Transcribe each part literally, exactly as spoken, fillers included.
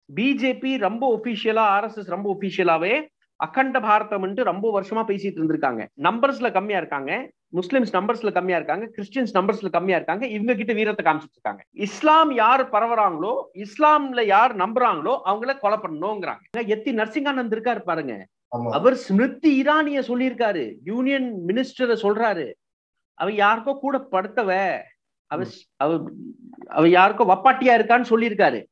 BJP ரொம்ப ஒபிஷியலா, RSS ரொம்ப ஒபிஷியலாவே அகண்ட பாரதம் ரொம்ப வருஷமா பேசிட்டு இருந்திருக்காங்க. நம்பர்ஸ்ல கம்மியா இருக்காங்க, முஸ்லிம்ஸ் நம்பர்ஸ்ல கம்மியா இருக்காங்க, கிறிஸ்டியன்ஸ் நம்பர்ஸ்ல கம்மியா இருக்காங்க. இவங்க கிட்ட வீரத்தை காமிச்சிட்டு இருக்காங்க. இஸ்லாம் யார் பரவுறாங்களோ, இஸ்லாம்ல யார் நம்புறாங்களோ அவங்கள கொலை பண்ணணுங்கிறாங்க. எத்தி நரசிங்கானந்த் இருக்காரு பாருங்க, அவர் ஸ்மிருதி இரானிய சொல்லியிருக்காரு, யூனியன் மினிஸ்டரை சொல்றாரு, அவ யாருக்கோ கூட படுத்தவ, அவ அவ யாருக்கோ வப்பாட்டியா இருக்கான்னு சொல்லியிருக்காரு.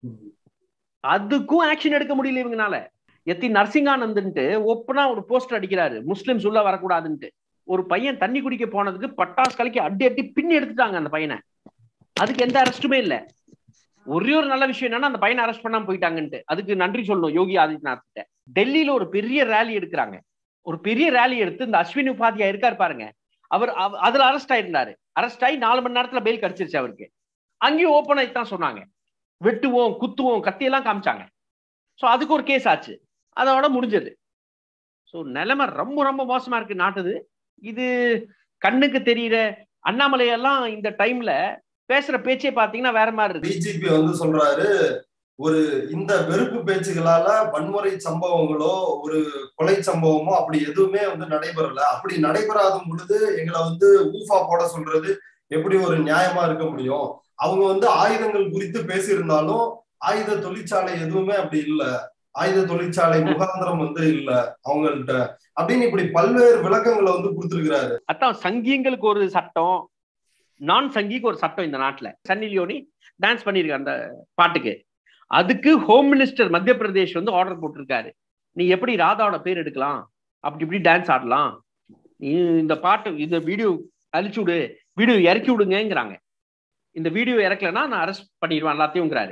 அதுக்கும் ஆக்ஷன் எடுக்க முடியல இவங்கனால. எத்தி நரசிங்கானந்த் ஓப்பனா ஒரு போஸ்டர் அடிக்கிறாரு, முஸ்லிம்ஸ் உள்ள வரக்கூடாதுன்ட்டு. ஒரு பையன் தண்ணி குடிக்க போனதுக்கு பட்டாசு கலைக்கு அடி அடி பின்னி எடுத்துட்டாங்க அந்த பையனை. அதுக்கு எந்த அரெஸ்டுமே இல்லை. ஒரே ஒரு நல்ல விஷயம் என்னன்னா அந்த பையனை அரெஸ்ட் பண்ணாம போயிட்டாங்கன்ட்டு. அதுக்கு நன்றி சொல்லணும் யோகி ஆதித்யநாத் கிட்ட. டெல்லியில ஒரு பெரிய ரேலி எடுக்கிறாங்க. ஒரு பெரிய ரேலி எடுத்து இந்த அஸ்வினி உபாத்யா இருக்காரு பாருங்க, அவர் அதுல அரெஸ்ட் ஆயிருந்தாரு. அரெஸ்ட் ஆகி நாலு மணி நேரத்துல பெயில் கிடைச்சிருச்சு அவருக்கு. அங்கேயும் ஓப்பன் ஆகி தான் சொன்னாங்க, வெட்டுவோம் குத்துவோம் கத்தியெல்லாம் காமிச்சாங்க. ஸோ அதுக்கு ஒரு கேஸ் ஆச்சு, அதோட முடிஞ்சது. ஸோ நிலைமை ரொம்ப ரொம்ப மோசமா இருக்கு நாட்டுது. இது கண்ணுக்கு தெரியற அண்ணாமலையெல்லாம் இந்த டைம்ல பேசுற பேச்சே பாத்தீங்கன்னா வேற மாதிரி இருக்கு. பிஜேபி வந்து சொல்றாரு, ஒரு இந்த வெறுப்பு பேச்சுகளால வன்முறை சம்பவங்களோ ஒரு கொலை சம்பவமோ அப்படி எதுவுமே வந்து நடைபெறல. அப்படி நடைபெறாத பொழுது எங்களை வந்து ஊஃபா போட சொல்றது எப்படி ஒரு நியாயமா இருக்க முடியும்? அவங்க வந்து ஆயுதங்கள் குறித்து பேசியிருந்தாலும் ஆயுத தொழிற்சாலை எதுவுமே அப்படி இல்ல, ஆயுத தொழிற்சாலை முகாந்திரம் வந்து இல்ல அவங்கள்ட்ட அப்படின்னு இப்படி பல்வேறு விளக்கங்களை வந்து கொடுத்திருக்கிறாரு. அதான் சங்கிங்களுக்கு ஒரு சட்டம், நான் சங்கிக்கு ஒரு சட்டம் இந்த நாட்டுல. சன்னி லியோனி டான்ஸ் பண்ணிருக்காரு அந்த பாட்டுக்கு. அதுக்கு ஹோம் மினிஸ்டர் மத்திய பிரதேஷ் வந்து ஆர்டர் போட்டிருக்காரு, நீ எப்படி ராதாவோட பேர் எடுக்கலாம், அப்படி இப்படி டான்ஸ் ஆடலாம், இந்த பாட்டு இந்த வீடியோ அழிச்சு விடு, வீடியோ இறக்கி விடுங்கிறாங்க. இந்த வீடியோ இறக்கலன்னா நான் அரெஸ்ட் பண்ணிடுவேன் எல்லாத்தையும்ங்கிறாரு.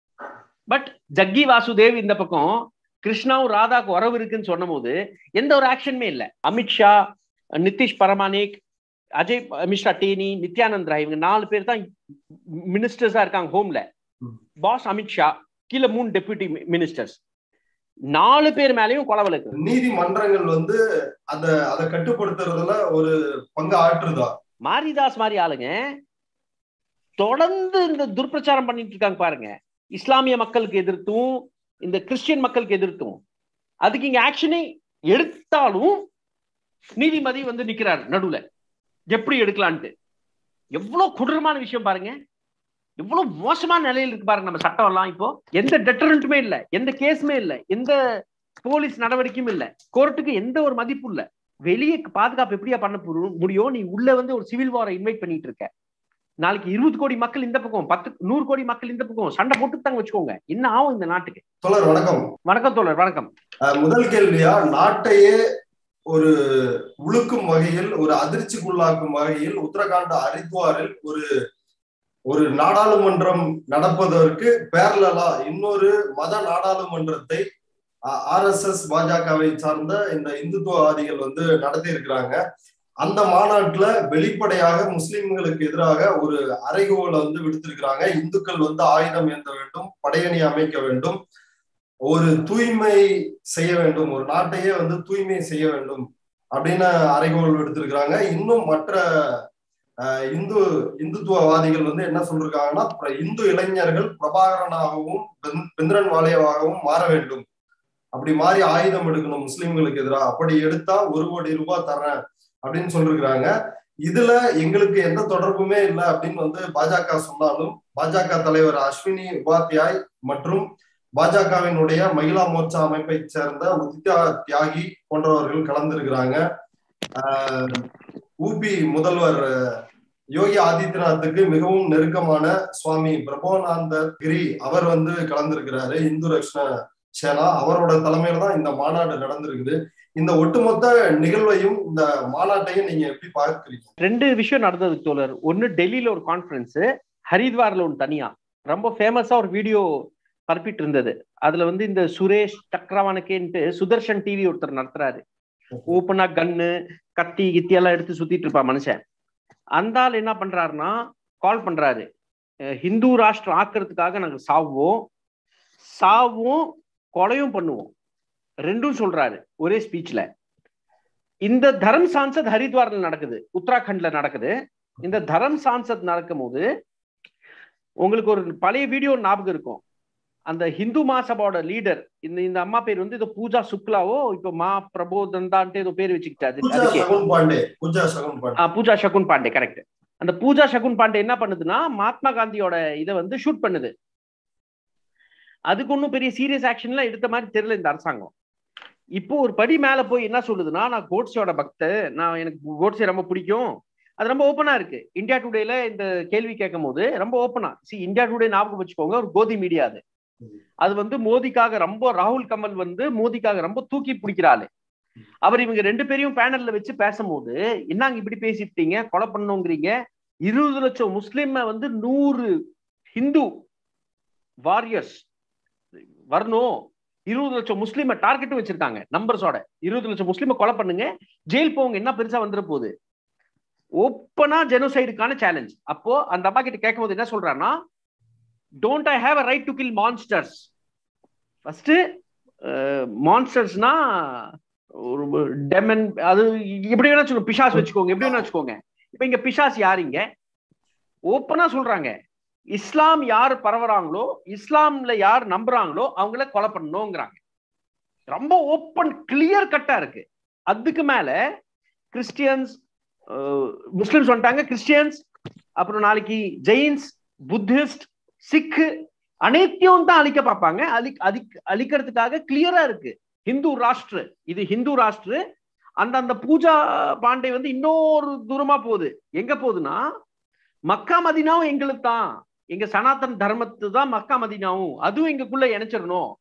பட் ஜக்கி வாசுதேவ் இந்த பக்கம் கிருஷ்ணாவும் ராதாக்கு உறவு இருக்குன்னு சொன்ன போது எந்த ஒரு ஆக்ஷனுமே இல்லை. அமித்ஷா, நிதிஷ் பரமானிக், அஜய் மிஸ்ரா டேனி, நித்யானந்த் ராய், இவங்க நாலு பேர் தான் மினிஸ்டர்ஸா இருக்காங்க ஹோம்ல. பாஸ் அமித்ஷா, கீழே மூணு டெபுட்டி மினிஸ்டர்ஸ், நாலு பேர் மேலேயும் கொலை வழக்கு. நீதிமன்றங்கள் வந்து அத அதை கட்டுப்படுத்துறதுல ஒரு பங்கு ஆற்றுதா? மாரிதாஸ் மாதிரி ஆளுங்க தொடர்ந்து இந்த துர்பிரச்சாரம் பண்ணிட்டு இருக்காங்க பாருங்க, இஸ்லாமிய மக்களுக்கு எதிர்த்தும் இந்த கிறிஸ்டியன் மக்களுக்கு எதிர்த்தும். அதுக்கு இங்க ஆக்ஷனை எடுத்தாலும் நீதிபதி வந்து நிக்கிறார் நடுவுல, எப்படி எடுக்கலான்ட்டு. எவ்வளவு கொடூரமான விஷயம் பாருங்க, எவ்வளவு மோசமான நிலையில் இருக்கு பாருங்க நம்ம சட்டம் எல்லாம். இப்போ எந்த டெட்டரண்ட்டுமே இல்ல, எந்த கேஸுமே இல்ல, எந்த போலீஸ் நடவடிக்கையும் இல்ல, கோர்ட்டுக்கு எந்த ஒரு மதிப்பு இல்ல. வெளியே பாதுகாப்பு எப்படியா பண்ண முடியும்? நீ உள்ள வந்து ஒரு சிவில் வாரை இன்வைட் பண்ணிட்டு இருக்க. நாளைக்கு இருபது கோடி மக்கள் இந்த பக்கம், பத்து நூறு கோடி மக்கள் இந்த பக்கம் சண்டை போட்டு தாங்க வச்சுக்கோங்க, என்ன ஆகும் இந்த நாட்டுக்கு? தோழர் வணக்கம். வணக்கம் தோழர், வணக்கம். முதல் கேள்வியா, நாட்டையே ஒரு உழுக்கும் வகையில், ஒரு அதிர்ச்சிக்குள்ளாக்கும் வகையில் உத்தரகாண்ட் ஹரித்வாரில் ஒரு ஒரு நாடாளுமன்றம் நடப்பதற்கு பேரலா இன்னொரு மத நாடாளுமன்றத்தை ஆர் எஸ் எஸ் பாஜகவை சார்ந்த இந்த இந்துத்துவவாதிகள் வந்து நடத்தி இருக்கிறாங்க. அந்த மாநாட்டுல வெளிப்படையாக முஸ்லிம்களுக்கு எதிராக ஒரு அறைகூவலை வந்து விடுத்திருக்கிறாங்க. இந்துக்கள் வந்து ஆயுதம் ஏந்த வேண்டும், படையணி அமைக்க வேண்டும், ஒரு தூய்மை செய்ய வேண்டும், ஒரு நாட்டையே வந்து தூய்மை செய்ய வேண்டும் அப்படின்னு அறைகூவல் விடுத்திருக்கிறாங்க. இன்னும் மற்ற இந்து இந்துத்துவவாதிகள் வந்து என்ன சொல்லிருக்காங்கன்னா, இந்து இளைஞர்கள் பிரபாகரனாகவும் பிந்திரன் வாலியாவாகவும் மாற வேண்டும், அப்படி மாறி ஆயுதம் எடுக்கணும் முஸ்லிம்களுக்கு எதிராக, அப்படி எடுத்தா ஒரு கோடி ரூபாய் தர்றேன் அப்படின்னு சொல்லிருக்கிறாங்க. இதுல எங்களுக்கு எந்த தொடர்புமே இல்லை அப்படின்னு வந்து பாஜக சொன்னாலும், பாஜக தலைவர் அஸ்வினி உபாத்யாய் மற்றும் பாஜகவினுடைய மகிழா மோர்ச்சா அமைப்பை சேர்ந்த உதித்யா தியாகி போன்றவர்கள் கலந்திருக்கிறாங்க. ஆஹ் ஊபி முதல்வர் யோகி ஆதித்யநாத்துக்கு மிகவும் நெருக்கமான சுவாமி பிரபோநாந்த கிரி அவர் வந்து கலந்திருக்கிறாரு. இந்து ரக்ஷண சேனா அவரோட தலைமையில தான் இந்த மாநாடு நடந்திருக்குது. இந்த ஒட்டுமொத்த நிகழ்வையும் இந்த மாநாட்டையும் நீங்க எப்படி பார்க்கிறீங்க? ரெண்டு விஷயம் நடந்தது தோழர். ஒன்னு டெல்லியில ஒரு கான்ஃபரன்ஸ், ஹரித்வார்ல ஒன்று தனியா ரொம்ப ஃபேமஸா ஒரு வீடியோ பரப்பிட்டு இருந்தது. அதுல வந்து இந்த சுரேஷ் சக்கரவானக்கேன்ட்டு சுதர்ஷன் டிவி ஒருத்தர் நடத்துறாரு. ஓப்பனா கன்னு கத்தி கித்தி எல்லாம் எடுத்து சுத்திட்டு இருப்பா மனுஷன். அந்த ஆள் என்ன பண்றாருன்னா கால் பண்றாரு, ஹிந்து ராஷ்டிரம் ஆக்கிறதுக்காக நாங்க சாவோம், சாவும் கொலையும் பண்ணுவோம், ரெண்டும் சொல்றாரு ஒரே ஸ்பீச்ல. இந்த தரம் சான்சத் ஹரித்வார்ல நடக்குது, உத்தராகண்ட்ல நடக்குது. இந்த தரம் சான்சத் நடக்கும் போது உங்களுக்கு ஒரு பழைய வீடியோ ஞாபகம் இருக்கும். அந்த ஹிந்து மாசபாவோட லீடர் இந்த இந்த அம்மா பேர் வந்து ஏதோ பூஜா சுக்லாவோ இப்ப மா பிரபோதந்தான்ட்டு ஏதோ பேர் வச்சுக்கிட்டாரு. பூஜா சகுன் பாண்டே கரெக்ட். அந்த பூஜா சகுன் பாண்டே என்ன பண்ணுதுன்னா மகாத்மா காந்தியோட இதை வந்து ஷூட் பண்ணுது. அதுக்கு ஒன்றும் பெரிய சீரியஸ் ஆக்ஷன்லாம் எடுத்த மாதிரி தெரியல இந்த அரசாங்கம். இப்போ ஒரு படி மேல போய் என்ன சொல்லுதுன்னா, நான் கோட்ஸோட பக்தர், நான் எனக்கு கோட்ஸே ரொம்ப பிடிக்கும். அது ரொம்ப ஓப்பனா இருக்கு. இந்தியா டுடேல இந்த கேள்வி கேட்கும் போது ரொம்ப ஓப்பனா, சி இந்தியா டுடே ஞாபகம் வச்சுக்கோங்க, ஒரு கோதி மீடியா அது. அது வந்து மோதிக்காக ரொம்ப, ராகுல் கமல் வந்து மோதிக்காக ரொம்ப தூக்கி பிடிக்கிறாரு. அவர் இவங்க ரெண்டு பேரையும் பேனல்ல வச்சு பேசும்போது, என்னங்க இப்படி பேசிட்டீங்க, கொலை பண்ணுங்கிறீங்க, இருபது லட்சம் முஸ்லிம் வந்து நூறு ஹிந்து வாரியர்ஸ் வரணும், இருபது லட்சம் முஸ்லிம டார்கெட்டும் வச்சிருக்காங்க நம்பர்ஸோட, இருபது லட்சம் முஸ்லிம கொலை பண்ணுங்க, ஜெயில் போங்க, என்ன பெருசா வந்துட போகுது, ஓப்பனா ஜெனோசைடுக்கான சேலஞ்ச். அப்போ அந்த அப்பா கிட்ட கேட்கும் போது என்ன சொல்றான்னா, don't I have a right to kill monsters. First மான்ஸ்டர்ஸ்னா ஒரு டெமன், அது எப்படி வேணா வச்சுக்கோங்க, பிசாஸ் வச்சுக்கோங்க, எப்படி வேணா வச்சுக்கோங்க. இப்ப இங்க பிசாஸ் யாருங்க ஓப்பனா சொல்றாங்க, இஸ்லாம் யார் பரவுறாங்களோ, இஸ்லாம்ல யார் நம்புறாங்களோ அவங்கள கொலை பண்ணணுங்கிறாங்க. ரொம்ப ஓப்பன் கிளியர் கட்டா இருக்கு. அதுக்கு மேல கிறிஸ்டியன்ஸ், முஸ்லிம்ஸ் வந்துட்டாங்க, கிறிஸ்டியன்ஸ், அப்புறம் நாளைக்கு ஜெயின்ஸ், புத்திஸ்ட், சிக்கு அனைத்தையும் தான் அழிக்க பார்ப்பாங்க. அழி அழிக்கிறதுக்காக கிளியரா இருக்கு. ஹிந்து ராஷ்டிர, இது ஹிந்து ராஷ்டிர. அந்த அந்த பூஜா பாண்டே வந்து இன்னொரு தூரமா போகுது. எங்க போகுதுன்னா, மக்கா மதீனாவும் எங்களுக்கு தான், எங்க சனாதன தர்மத்து தான் மக்கா மதீனாவும், அதுவும் எங்களுக்குள்ள இணைச்சிடணும்.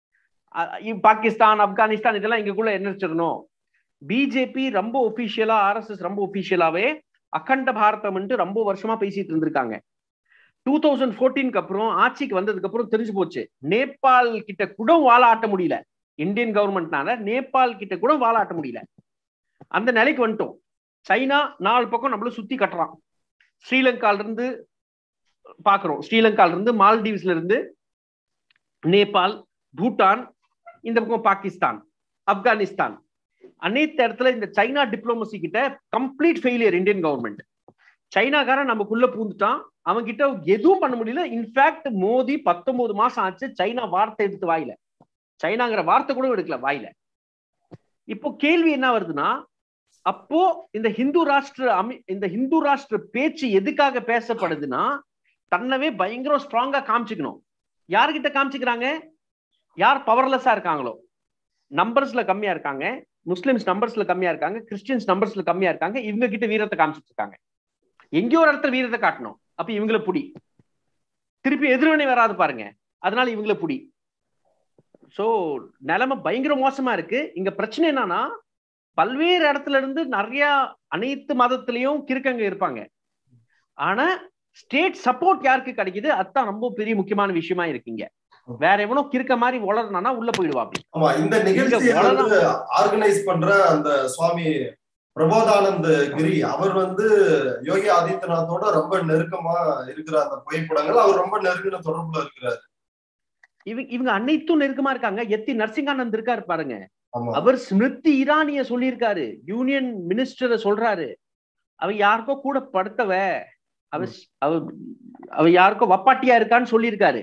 பாகிஸ்தான், ஆப்கானிஸ்தான் இதெல்லாம் எங்களுக்குள்ள இணைச்சிடணும். பிஜேபி ரொம்ப ஒபிஷியலா, ஆர்எஸ்எஸ் ரொம்ப ஒபிஷியலாவே அகண்ட பாரதம் ரொம்ப வருஷமா பேசிட்டு இருந்திருக்காங்க. டூ தௌசண்ட் போர்டீனுக்கு அப்புறம் ஆட்சிக்கு வந்ததுக்கு அப்புறம் தெரிஞ்சு போச்சு, நேபாள் கிட்ட கூட வாழாட்ட முடியல. இந்தியன் கவர்மெண்ட்னால நேபாள் கிட்ட கூட வாழாட்ட முடியல. அந்த நிலைக்கு வந்துட்டோம். சைனா நாலு பக்கம் நம்மள சுத்தி கட்டுறான். ஸ்ரீலங்கால இருந்து பாக்குறோம், ஸ்ரீலங்கால இருந்து, மால்டீவ்ஸ்ல இருந்து, நேபாள், பூட்டான், இந்த பக்கம் பாகிஸ்தான், ஆப்கானிஸ்தான், அனைத்து இடத்துல இந்த சைனா டிப்ளோமசி கிட்ட கம்ப்ளீட் ஃபெயிலியர் இந்தியன் கவர்மெண்ட். சைனாக்காரன் நமக்குள்ள பூந்துட்டான், அவன் கிட்ட எதுவும் பண்ண முடியல. இன்ஃபேக்ட் மோடி பத்தொன்பது மாசம் ஆச்சு சைனா வார்த்தை எடுத்து வாயில, சைனாங்கிற வார்த்தை கூட எடுக்கல வாயில. இப்போ கேள்வி என்ன வருதுன்னா, அப்போ இந்த ஹிந்து ராஷ்டிர அமி இந்த ஹிந்து ராஷ்டிர பேச்சு எதுக்காக பேசப்படுதுன்னா, தன்னவே பயங்கர ஸ்ட்ராங்கா காமிச்சுக்கணும். யாருக்கிட்ட காமிச்சுக்கிறாங்க? யார் பவர்லெஸ்ஸா இருக்காங்களோ, நம்பர்ஸ்ல கம்மியா இருக்காங்க, முஸ்லிம்ஸ் நம்பர்ஸ்ல கம்மியா இருக்காங்க, கிறிஸ்டியன்ஸ் நம்பர்ஸ்ல கம்மியா இருக்காங்க, இவங்க கிட்ட வீரத்தை காமிச்சிட்டு இருக்காங்க. எங்கேயோ ஒரு இடத்துல வீரத்தை காட்டணும். அப்ப இவங்கள புடி, திருப்பி எதிர்வினை வராது பாருங்க, அதனால இவங்கள புடி. சோ நிலைமை பயங்கர மோசமா இருக்கு. இங்க பிரச்சனை என்னன்னா, பல்வேறு இடத்துல இருந்து நிறைய அனைத்து மதத்திலையும் கிறுக்கங்க இருப்பாங்க. ஆனா ஸ்டேட் சப்போர்ட் யாருக்கு கிடைக்குது, அதுதான் ரொம்ப பெரிய முக்கியமான விஷயமா இருக்குங்க. வேற எவனோ கிறுக்க மாதிரி வளரணும்னா உள்ள போயிடுவா. ஆமா, இந்த நிகழ்ச்சியை வந்து ஆர்கனைஸ் பண்ற அந்த சுவாமி பிரபோதானந்த் கிரி, அவர் வந்து யோகி ஆதித்யநாத்தோட ரொம்ப நெருக்கமா இருக்கிற அந்த புகைப்படங்கள், அவர் ரொம்ப நெருங்கின தொடர்புல இருக்கிறாரு. இவங்க இவங்க அனைத்தும் நெருக்கமா இருக்காங்க. எத்தி நரசிங்கானந்த் இருக்காரு பாருங்க, அவர் ஸ்மிருதி இரானிய சொல்லியிருக்காரு, யூனியன் மினிஸ்டரை சொல்றாரு, அவ யாருக்கோ கூட படுத்தவ, அவ அவ யாருக்கோ வப்பாட்டியா இருக்கான்னு சொல்லியிருக்காரு.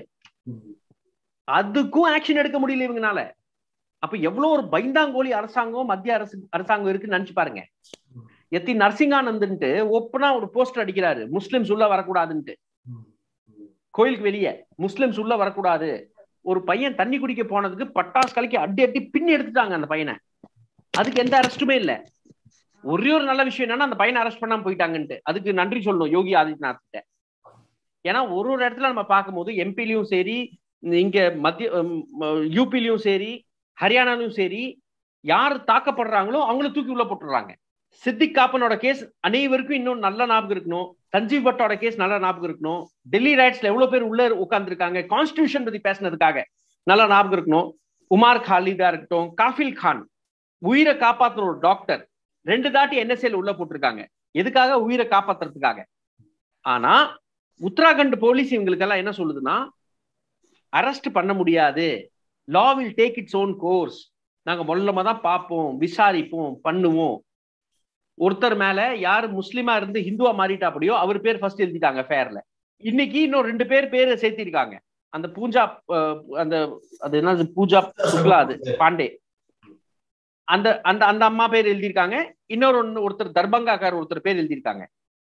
அதுக்கும் ஆக்ஷன் எடுக்க முடியல இவங்கனால. அப்ப எவ்வளவு ஒரு பைந்தாங்கோலி அரசாங்கம் மத்திய அரசு அரசாங்கம் இருக்குன்னு நினைச்சு பாருங்க. எத்தி நரசிங்கானந்த் ஓப்பனா ஒரு போஸ்டர் அடிக்கிறாரு, முஸ்லிம்ஸ் உள்ள வரக்கூடாதுன்ட்டு. கோயிலுக்கு வெளியே முஸ்லிம்ஸ் உள்ள வரக்கூடாது. ஒரு பையன் தண்ணி குடிக்க போனதுக்கு பட்டாசு கலக்கி அடி அடி பின்னி எடுத்துட்டாங்க அந்த பையனை. அதுக்கு எந்த அரெஸ்டுமே இல்லை. ஒரே ஒரு நல்ல விஷயம் என்னன்னா, அந்த பையனை அரெஸ்ட் பண்ணாம போயிட்டாங்கன்ட்டு. அதுக்கு நன்றி சொல்லணும் யோகி ஆதித்யநாத் கிட்ட. ஏன்னா ஒரு ஒரு இடத்துல நம்ம பார்க்கும்போது எம்பிலையும் சரி, இங்க மத்திய யூபிலையும் சரி, ஹரியானாலும் சரி, யார் தாக்கப்படுறாங்களோ அவங்கள தூக்கி உள்ள போட்டுறாங்க. சித்திக் காப்பனோட கேஸ் அனைவருக்கும் இன்னும் நல்ல ஞாபகம் இருக்கணும். சஞ்சீவ் பட்டோட கேஸ் நல்ல ஞாபகம் இருக்கணும். டெல்லி ரைட்ஸ்ல எவ்வளவு பேர் உள்ள உட்கார்ந்து இருக்காங்க கான்ஸ்டிடியூஷன் பத்தி பேசினதுக்காக, நல்ல ஞாபகம் இருக்கணும். உமார் காலிதா இருக்கட்டும், காஃபில் கான், உயிரை காப்பாத்துற ஒரு டாக்டர், ரெண்டு தாட்டி என்எஸ்ஏல உள்ள போட்டிருக்காங்க. எதுக்காக? உயிரை காப்பாத்துறதுக்காக. ஆனா உத்தராகண்ட் போலீஸ் இவங்களுக்கு எல்லாம் என்ன சொல்லுதுன்னா, அரெஸ்ட் பண்ண முடியாது, law will take its own course, நாங்க மொல்லமா தான் பார்ப்போம், விசாரிப்போம், பண்ணுவோம். ஒருத்தர் மேல யாரு முஸ்லிமா இருந்து ஹிந்துவா மாறிட்டா அப்படியோ அவர் பேர் ஃபர்ஸ்ட் எழுதிட்டாங்க ஃபேர்ல. இன்னைக்கு இன்னும் ரெண்டு பேர் பேரை சேர்த்திருக்காங்க. அந்த பூஜா அந்த அது என்ன பூஜா சுக்லா அது பாண்டே அந்த அந்த அந்த அம்மா பேர் எழுதியிருக்காங்க. இன்னொரு ஒன்று ஒருத்தர் தர்பங்காக்கார் ஒருத்தர் பேர் எழுதியிருக்காங்க.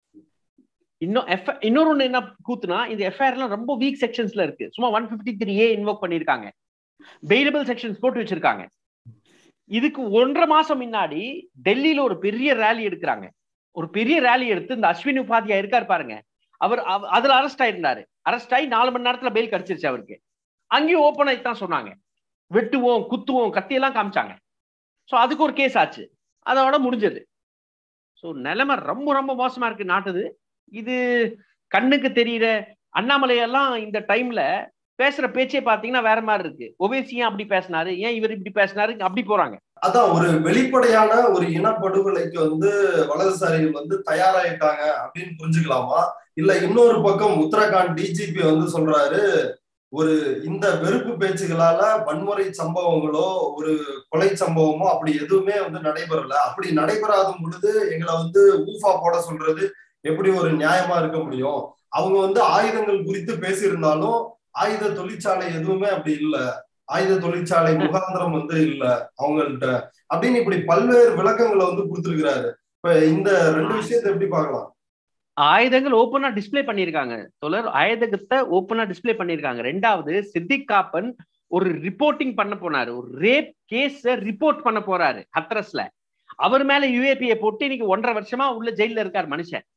இன்னும் இன்னொரு ஒண்ணு என்ன கூத்துனா, இந்த எஃப்ஐஆர்லாம் ரொம்ப வீக் செக்ஷன்ஸ்ல இருக்கு. சும்மா one fifty three A invoke பண்ணிருக்காங்க, பெயிலபிள் செக்ஷன்ஸ் போட்டு வச்சிருக்காங்க. இதுக்கு ஒன்றரை மாசம் முன்னாடி டெல்லியில ஒரு பெரிய ரேலி எடுக்கிறாங்க. ஒரு பெரிய ரேலி எடுத்து இந்த அஸ்வினி உபாத்யா இருக்காரு பாருங்க, அவர் அதுல அரெஸ்ட் ஆயிருந்தாரு. அரெஸ்ட் ஆகி நாலு மணி நேரத்துல பெயில் கிடைச்சிருச்சு அவருக்கு. அங்கேயும் ஓப்பன் ஆகி தான் சொன்னாங்க, வெட்டுவோம் குத்துவோம் கத்தியெல்லாம் காமிச்சாங்க. ஸோ அதுக்கு ஒரு கேஸ் ஆச்சு, அதோட முடிஞ்சது. ஸோ நிலைமை ரொம்ப ரொம்ப மோசமா இருக்கு நாட்டுது. இது கண்ணுக்கு தெரியுற அண்ணாமலையெல்லாம் இந்த டைம்ல பேசுற பேச்சே பாத்தீங்கன்னா வேற மாதிரி இருக்கு. ஓவேசி அப்படி பேசினாரு, ஏன் இவர் இப்படி பேசினாரு, அப்படி போறாங்க. அதான் ஒரு வெளிப்படையான ஒரு இனப்படுகொலைக்கு வந்து வலதுசாரிகள் வந்து தயாராயிட்டாங்க அப்படின்னு புரிஞ்சுக்கலாமா? இல்ல இன்னொரு பக்கம் உத்தரகாண்ட் டிஜிபி வந்து சொல்றாரு, ஒரு இந்த வெறுப்பு பேச்சுகளால வன்முறை சம்பவங்களோ ஒரு கொலை சம்பவமோ அப்படி எதுவுமே வந்து நடைபெறல. அப்படி நடைபெறாத பொழுது எங்களை வந்து ஊஃபா போட சொல்றது எப்படி ஒரு நியாயமா இருக்க முடியும்? அவங்க வந்து ஆயுதங்கள் குறித்து பேசியிருந்தாலும் ஆயுத தொழிற்சாலை எதுவுமே அப்படி இல்லை, ஆயுத தொழிற்சாலை முகாந்திரம் வந்து இல்ல அவங்கள்ட்ட அப்படின்னு இப்படி பல்வேறு விளக்கங்களை வந்து கொடுத்திருக்கிறாரு. இப்ப இந்த ரெண்டு விஷயத்தை எப்படி பார்க்கலாம்? ஆயுதங்கள் ஓப்பனா டிஸ்பிளே பண்ணிருக்காங்க தொடர், ஆயுதத்தை ஓப்பனா டிஸ்பிளே பண்ணிருக்காங்க. ரெண்டாவது, சித்திக் காப்பன் ஒரு ரிப்போர்ட்டிங் பண்ண போனாரு, ஒரு ரேப் கேஸ் ரிப்போர்ட் பண்ண போறாரு ஹத்ரஸ்ல. அவர் மேல யுஏபியை போட்டு இன்னைக்கு ஒன்றரை வருஷமா உள்ள ஜெயில இருக்காரு மனுஷன்.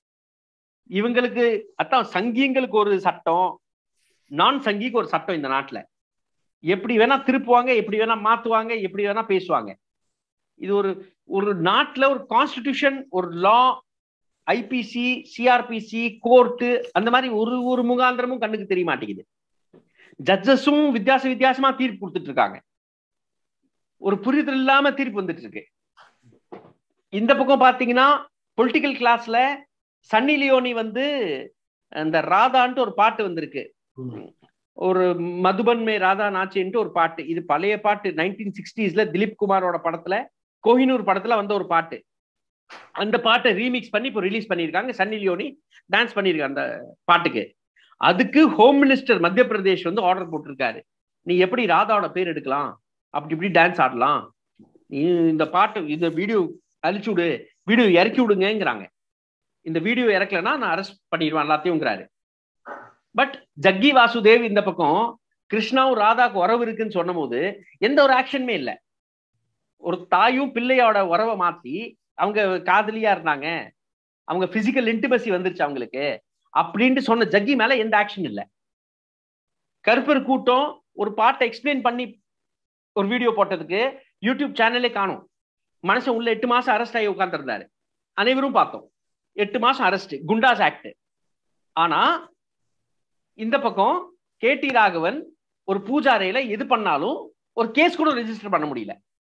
இவங்களுக்கு அதான் சங்கிங்களுக்கு ஒரு சட்டம், நான் சங்கிக்கு ஒரு சட்டம் இந்த நாட்டுல. எப்படி வேணா திருப்புவாங்க, எப்படி வேணா மாத்துவாங்க, எப்படி வேணா பேசுவாங்க. இது ஒரு ஒரு நாட்டுல ஒரு கான்ஸ்டிடியூஷன், ஒரு லா, ஐபிசி, சிஆர்பிசி, கோர்ட்டு, அந்த மாதிரி ஒரு ஒரு முகாந்திரமும் கண்ணுக்கு தெரிய மாட்டேங்குது. ஜட்ஜஸும் வித்தியாச வித்தியாசமா தீர்ப்பு கொடுத்துட்டு இருக்காங்க. ஒரு புரிதல் இல்லாம தீர்ப்பு வந்துட்டு இருக்கு. இந்த பக்கம் பாத்தீங்கன்னா பொலிட்டிக்கல் கிளாஸ்ல சன்னி லியோனி வந்து இந்த ராதான்ட்டு ஒரு பாட்டு வந்திருக்கு, ஒரு மதுபன் மே ராதா நாச்சின்ட்டு ஒரு பாட்டு. இது பழைய பாட்டு, நைன்டீன் சிக்ஸ்டீஸ்ல திலீப் குமாரோட படத்துல, கோஹினூர் படத்துல வந்த ஒரு பாட்டு. அந்த பாட்டை ரீமிக்ஸ் பண்ணி இப்போ ரிலீஸ் பண்ணியிருக்காங்க. சன்னி லியோனி டான்ஸ் பண்ணியிருக்காங்க அந்த பாட்டுக்கு. அதுக்கு ஹோம் மினிஸ்டர் மத்திய பிரதேஷ் வந்து ஆர்டர் போட்டிருக்காரு, நீ எப்படி ராதாவோட பேர் எடுக்கலாம், அப்படி இப்படி டான்ஸ் ஆடலாம், நீ இந்த பாட்டு இந்த வீடியோ அழிச்சு விடு, வீடியோ இறக்கி விடுங்கிறாங்க. இந்த வீடியோ இறக்கலன்னா நான் அரெஸ்ட் பண்ணிடுவேன் எல்லாத்தையும்ங்கிறாரு. பட் ஜக்கி வாசுதேவ் இந்த பக்கம் கிருஷ்ணாவும் ராதாக்கு உறவு இருக்குன்னு சொன்ன போது எந்த ஒரு ஆக்ஷனுமே இல்லை. ஒரு தாயும் பிள்ளையோட உறவை மாத்தி அவங்க காதலியா இருந்தாங்க, அவங்க பிசிக்கல் இன்டிமசி வந்துருச்சு அவங்களுக்கு அப்படின்ட்டு சொன்ன ஜக்கி மேல எந்த ஆக்ஷன் இல்லை. கருப்பர் கூட்டம் ஒரு பாட்டை எக்ஸ்பிளைன் பண்ணி ஒரு வீடியோ போட்டதுக்கு யூடியூப் சேனலே காணும். மனுஷன் உள்ள எட்டு மாசம் அரெஸ்ட் ஆகி உட்கார்ந்துருந்தாரு, அனைவரும் பார்த்தோம். எட்டு மாசம் அரெஸ்ட், குண்டாஸ் ஆக்ட். ஆனா இந்த பக்கம் கே டி ராகவன் ஒரு பூஜாரையில எது பண்ணாலும் ஒரு கேஸ் கூட ரெஜிஸ்டர் பண்ண முடியல.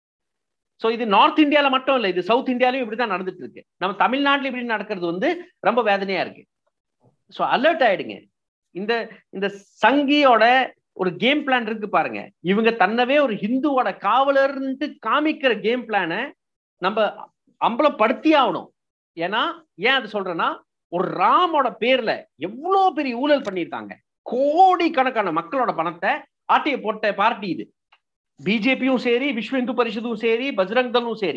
சோ இது நார்த் இந்தியால மட்டும் இல்ல, இது சவுத் இந்தியாலையும் இப்படிதான் நடந்துட்டு இருக்கு. நம்ம தமிழ்நாட்டுல இப்படி நடக்கிறது வந்து ரொம்ப வேதனையா இருக்கு. சோ அலர்ட் ஆயிடுங்க. இந்த இந்த சங்கியோட ஒரு கேம் பிளான் இருக்கு பாருங்க. இவங்க தன்னவே ஒரு ஹிந்துவோட காவலர்ன்ட்டு காமிக்கிற கேம் பிளானை நம்ம அம்பலப்படுத்தி ஆகணும். ஏன்னா ஏன் அது சொல்றேன்னா, ஒரு ராமோட பேர்ல எவ்வளவு பெரிய ஊழல் பண்ணியிருக்காங்க. கோடி கணக்கான மக்களோட பணத்தை ஆட்டிய போட்ட பார்ட்டி இது. பிஜேபியும் சரி, விஸ்வ இந்து பரிஷதும் சரி, பஜ்ரங் தளும் சரி.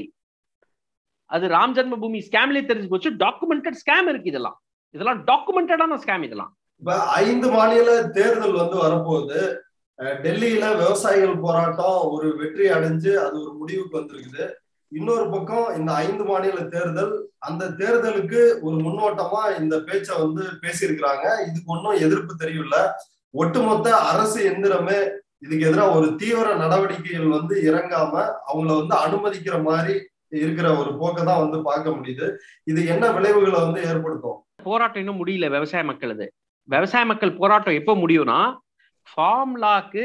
அது ராம் ஜென்ம பூமி ஸ்கேம்லயே தெரிஞ்சு போச்சு. டாக்குமெண்டட் ஸ்கேம் இருக்கு. இதெல்லாம் இதெல்லாம் டாக்குமெண்டடான ஸ்கேம். இதெல்லாம் இப்ப ஐந்து மாநில தேர்தல் வந்து வரப்போகுது. டெல்லியில விவசாயிகள் போராட்டம் ஒரு வெற்றி அடைஞ்சு அது ஒரு முடிவுக்கு வந்திருக்குது. இன்னொரு பக்கம் இந்த ஐந்து மாநில தேர்தல், அந்த தேர்தலுக்கு ஒரு முன்னோட்டமா இந்த பேச்சை வந்து பேசியிருக்கிறாங்க. இதுக்கு ஒன்றும் எதிர்ப்பு தெரியல. ஒட்டுமொத்த அரசு எந்திரமே இதுக்கு எதிராக ஒரு தீவிர நடவடிக்கைகள் வந்து இறங்காம அவங்கள வந்து அனுமதிக்கிற மாதிரி இருக்கிற ஒரு போக்கை தான் வந்து பார்க்க முடியுது. இது என்ன விளைவுகளை வந்து ஏற்படுத்தும்? போராட்டம் இன்னும் முடியல. விவசாய மக்களது விவசாய மக்கள் போராட்டம் எப்போ முடியும்னா, ஃபார்ம்லாக்கு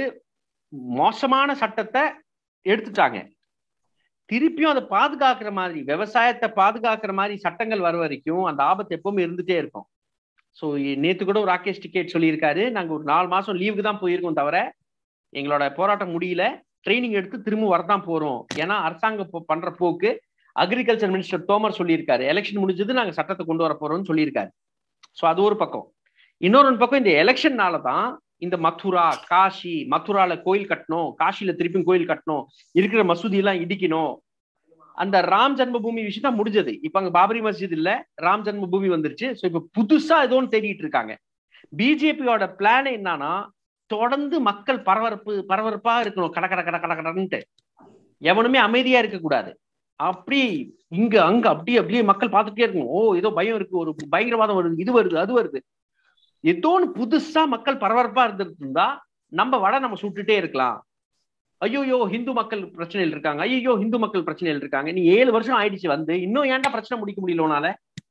மோசமான சட்டத்தை எடுத்துட்டாங்க. திருப்பியும் அதை பாதுகாக்கிற மாதிரி, விவசாயத்தை பாதுகாக்கிற மாதிரி சட்டங்கள் வர வரைக்கும் அந்த ஆபத்து எப்பவுமே இருந்துட்டே இருக்கும். ஸோ நேற்று கூட ஒரு ராகேஷ் டிக்கெட் சொல்லியிருக்காரு, நாங்கள் ஒரு நாலு மாசம் லீவுக்கு தான் போயிருக்கோம், தவிர எங்களோட போராட்டம் முடியல, ட்ரைனிங் எடுத்து திரும்ப வரதான் போறோம். ஏன்னா அரசாங்கம் பண்ற போக்கு, அக்ரிகல்ச்சர் மினிஸ்டர் தோமர் சொல்லியிருக்காரு, எலெக்ஷன் முடிஞ்சது நாங்கள் சட்டத்தை கொண்டு வர போறோம்னு சொல்லியிருக்காரு. ஸோ அது ஒரு பக்கம். இன்னொரு பக்கம் இந்த எலெக்ஷன்னால தான் இந்த மதுரா காஷி, மதுரால கோயில் கட்டணும், காஷில திருப்பியும் கோயில் கட்டணும், இருக்கிற மசூதி எல்லாம் இடிக்கணும். அந்த ராம் ஜென்மபூமி விஷயம் தான் முடிஞ்சது. இப்ப அங்க பாபரி மஸ்ஜித் இல்ல, ராம் ஜென்மபூமி வந்துருச்சு. சோ இப்ப புதுசா ஏதோ ஒன்று தேடிட்டு இருக்காங்க. பிஜேபியோட பிளான் என்னன்னா, தொடர்ந்து மக்கள் பரபரப்பு பரபரப்பா இருக்கணும், கட கட கட கட கடன்ட்டு. எவனுமே அமைதியா இருக்க கூடாது. அப்படி இங்க அங்க அப்படியே அப்படியே மக்கள் பார்த்துட்டே இருக்கணும். ஓ ஏதோ பயம் இருக்கு, ஒரு பயங்கரவாதம் வருது, இது வருது அது வருது, ஏதோ ஒன்று புதுசா மக்கள் பரபரப்பா இருந்துட்டு இருந்தா நம்ம வட நம்ம சுட்டுட்டே இருக்கலாம். ஐயோ ஹிந்து மக்கள் பிரச்சனையில் இருக்காங்க, ஐயோ ஹிந்து மக்கள் பிரச்சனையில் இருக்காங்க. நீ ஏழு வருஷம் ஆயிடுச்சு வந்து, இன்னும் ஏன்டா பிரச்சனை முடிக்க முடியல உன்னால?